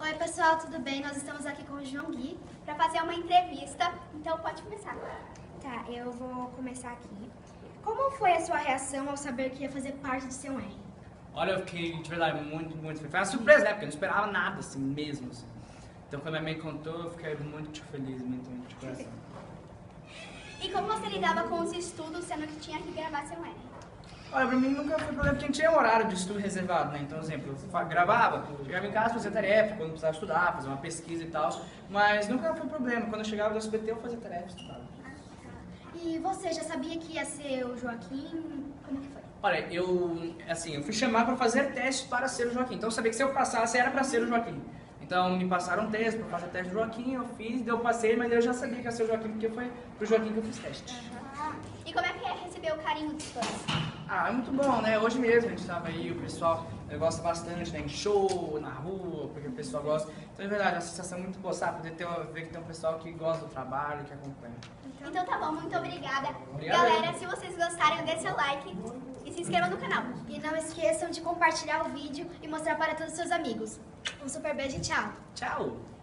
Oi pessoal, tudo bem? Nós estamos aqui com o João Gui para fazer uma entrevista, então pode começar. Tá, eu vou começar aqui. Como foi a sua reação ao saber que ia fazer parte de ser um R? Olha, eu fiquei de verdade muito feliz. Foi uma surpresa, né? Porque eu não esperava nada, assim, mesmo. Assim. Então quando a minha mãe contou, eu fiquei muito feliz, muito de coração. E como você lidava com os estudos, sendo que tinha que gravar seu R? Olha, pra mim nunca foi problema, porque a gente tinha um horário de estudo reservado, né? Então, por exemplo, eu gravava, chegava em casa, fazia tarefa, quando precisava estudar, fazer uma pesquisa e tal, mas nunca foi problema. Quando eu chegava do SBT, eu fazia tarefa, estudava. E você já sabia que ia ser o Joaquim? Como que foi? Olha, eu fui chamar para fazer testes para ser o Joaquim. Então eu sabia que se eu passasse era para ser o Joaquim. Então me passaram um teste para fazer teste do Joaquim, eu fiz, eu passei, mas eu já sabia que ia ser o Joaquim, porque foi pro Joaquim que eu fiz teste. E como é que é receber o carinho dos fãs? Ah, é muito bom, né? Hoje mesmo a gente estava aí, o pessoal gosta bastante, né? Em show, na rua, porque o pessoal gosta. Então, é verdade, é uma sensação muito boa, sabe? Poder ver que tem um pessoal que gosta do trabalho, que acompanha. Então tá bom, muito obrigada. Obrigado. Galera, se vocês gostarem, dê seu like e se inscrevam no canal. E não esqueçam de compartilhar o vídeo e mostrar para todos os seus amigos. Um super beijo e tchau! Tchau!